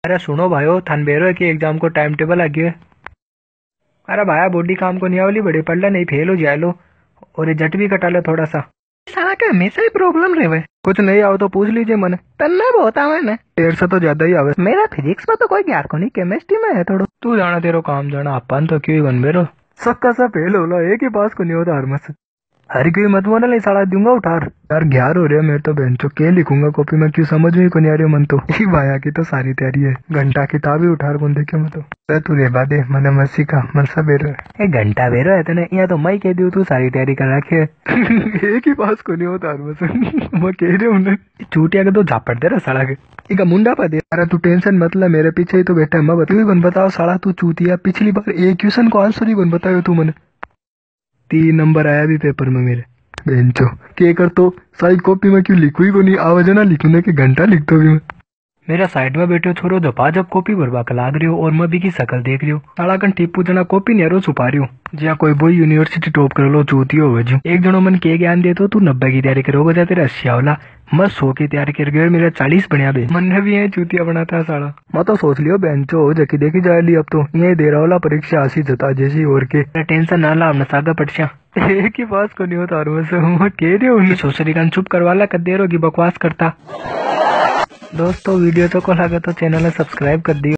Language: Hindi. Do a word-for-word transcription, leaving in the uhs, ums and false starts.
अरे सुनो भाइयों, थानबेरो की एग्जाम को टाइम टेबल आ गया है। अरे भाया बॉडी काम को नहीं आवली, बड़े पढ़ ला नहीं फेल हो जाए लो। और ये जट भी कटा लो थोड़ा सा। साला का हमेशा ही प्रॉब्लम रहे। कुछ नहीं आओ तो पूछ लीजिए मन। तन्ना बहुत आवे ना, डेढ़ से तो ज्यादा ही आवे। मेरा फिजिक्स में तो कोई ज्ञान को नहीं, केमिस्ट्री में है थोड़ा। तू जाना तेरो काम जाना, अपन तो क्यों बन बेरो। सबका सब फेल होला, एक ही पास को नहीं होता हर मत। हर कोई मत बोला नहीं, साला दूंगा उठार। यार ग्यारह हो रहे हैं मेरे तो बेंचो के लिखूंगा कॉपी में, क्यों समझ में को नहीं आ रही मन तो। ही भाया की तो सारी तैयारी है, घंटा किताब ही उठार कौन देखे मैं तो। तू रे बादे मने मसी का मन सब बेरो है। एक घंटा बेरो है तने, यहाँ तो मैं कह दियो तू सारी तैयारी कर रखे। एक ही पास को नहीं होता हर मत। मैं कह रही हूँ चूटिया के तो झापड़ दे रहा साला के। एक मुंडा पा दे। अरे तू टेंशन मत ले, मेरे पीछे ही तो बैठा है। मैं बताऊ बताओ साला तू चूतिया, पिछली बार एक क्वेश्चन को आंसर ही बन बतायो तू मैंने। तीन नंबर आया भी पेपर में मेरे। बेंचो के कर तो सारी कॉपी में क्यों लिखू ही को नहीं, आवाज ना लिखने के घंटा लिख दो भी मैं। मेरा साइड में बैठे छोरो जपा जब कॉपी भरवा के लाग रही हो, और मैं भी की शकल देख रही हूँ। साला कन टीपू जना कॉपी नहीं छुपा रही हूँ। जहाँ कोई बोई यूनिवर्सिटी टॉप कर लो चूती हो जो। एक जनो मन के ज्ञान दे तो तू नब्बे की तैयारी करोगे, जा तेरा अस्सी आवला। मैं सौ की तैयारी कर गया, मेरा चालीस बनया बे। मन ने भी यही चूतिया बनाता है साला। मैं तो सोच लियो बेंचो जकी देखी जाए ली, अब तो यही दे रहा वाला परीक्षा आसी जता जैसी और के। टेंशन ना ला, हमने सागा पटशा एक ही पास को नहीं होता और मैं कह रही हूँ सोचरी कान चुप करवा ला, कर दे रहो की बकवास करता। दोस्तों वीडियो तो को लगा तो चैनल सब्सक्राइब कर दियो।